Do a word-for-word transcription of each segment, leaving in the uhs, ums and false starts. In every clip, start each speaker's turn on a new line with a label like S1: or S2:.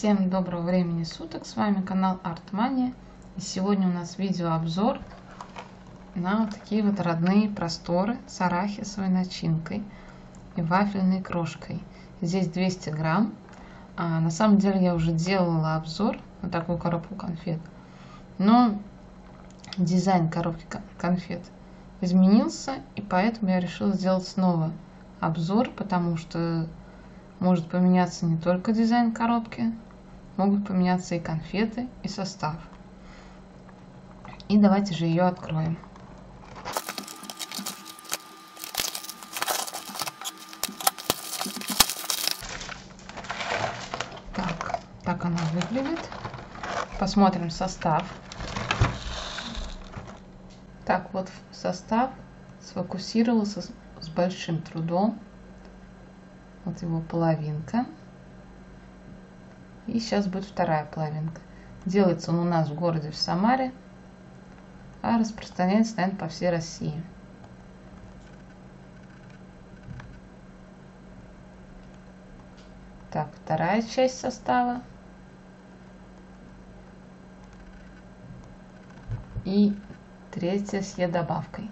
S1: Всем доброго времени суток, с вами канал Артмания, и сегодня у нас видеообзор на вот такие вот родные просторы с арахисовой начинкой и вафельной крошкой. Здесь двести грамм, а на самом деле я уже делала обзор на такую коробку конфет, но дизайн коробки конфет изменился, и поэтому я решила сделать снова обзор, потому что может поменяться не только дизайн коробки, могут поменяться и конфеты, и состав. И давайте же ее откроем. Так, так она выглядит. Посмотрим состав. Так, вот состав сфокусировался с большим трудом. Вот его половинка. И сейчас будет вторая половинка. Делается он у нас в городе, в Самаре, а распространяется, наверное, по всей России. Так, вторая часть состава. И третья с Е-добавкой.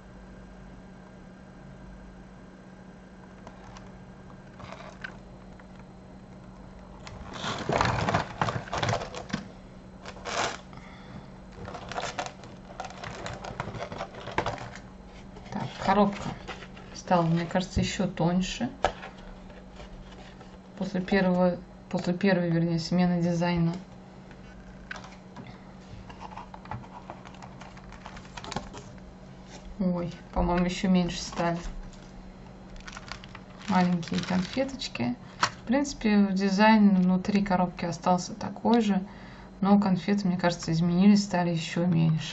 S1: Коробка стала, мне кажется, еще тоньше после первого, после первой, вернее, смены дизайна. Ой, по-моему, еще меньше стали. Маленькие конфеточки. В принципе, дизайн внутри коробки остался такой же, но конфеты, мне кажется, изменились, стали еще меньше.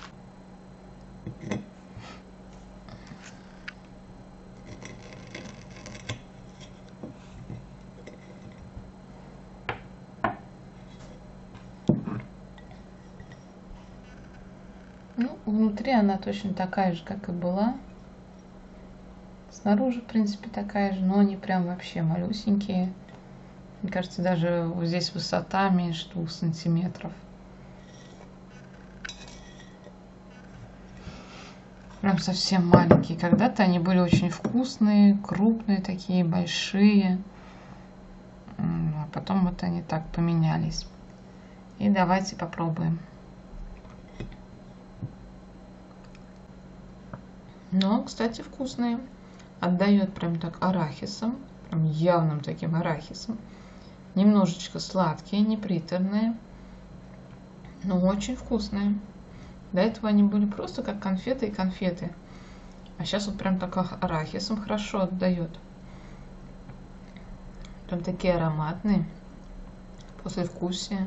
S1: Ну, внутри она точно такая же, как и была. Снаружи, в принципе, такая же, но они прям вообще малюсенькие. Мне кажется, даже вот здесь высота меньше двух сантиметров. Прям совсем маленькие. Когда-то они были очень вкусные, крупные такие, большие. А потом вот они так поменялись. И давайте попробуем. Но, кстати, вкусные. Отдает прям так арахисом, прям явным таким арахисом. Немножечко сладкие, не приторные, но очень вкусные. До этого они были просто как конфеты и конфеты. А сейчас вот прям так арахисом хорошо отдает. Прям такие ароматные. Послевкусие.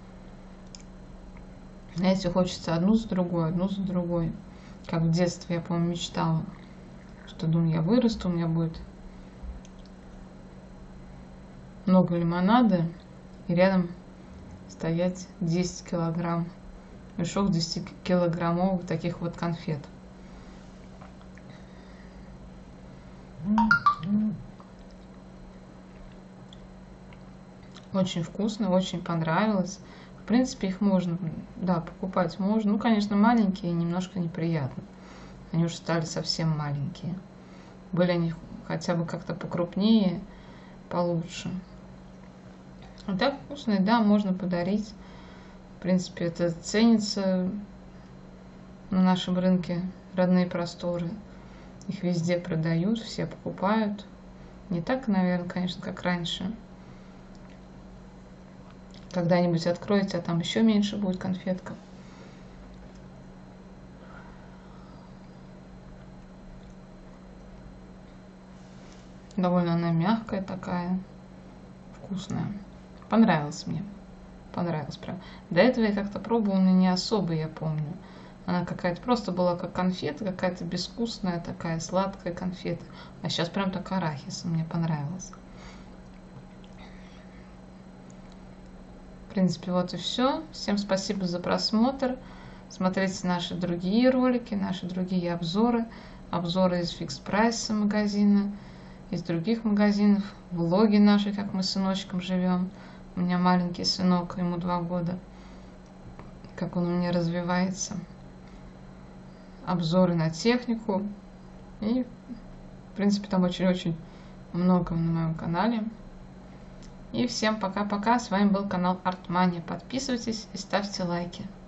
S1: Знаете, хочется одну за другой, одну за другой. Как в детстве, я, по-моему, мечтала, что, думаю, я вырасту, у меня будет много лимонада, и рядом стоять десять килограмм, мешок десятикилограммовых таких вот конфет. Очень вкусно, очень понравилось. В принципе, их можно, да, покупать можно. Ну, конечно, маленькие, немножко неприятно. Они уже стали совсем маленькие. Были они хотя бы как-то покрупнее, получше. А так вкусные, да, можно подарить. В принципе, это ценится на нашем рынке, родные просторы. Их везде продают, все покупают. Не так, наверное, конечно, как раньше. Когда-нибудь откроете, а там еще меньше будет конфетка. Довольно она мягкая такая, вкусная. Понравилась мне. Понравилась прям. До этого я как-то пробовала, но не особо, я помню. Она какая-то просто была как конфета, какая-то безвкусная такая, сладкая конфета. А сейчас прям так арахисом мне понравилось. В принципе, вот и все. Всем спасибо за просмотр. Смотрите наши другие ролики, наши другие обзоры. Обзоры из Fix Price магазина, из других магазинов, влоги наши, как мы с сыночком живем. У меня маленький сынок, ему два года. Как он у меня развивается. Обзоры на технику. И, в принципе, там очень-очень много на моем канале. И всем пока-пока. С вами был канал Art Money. Подписывайтесь и ставьте лайки.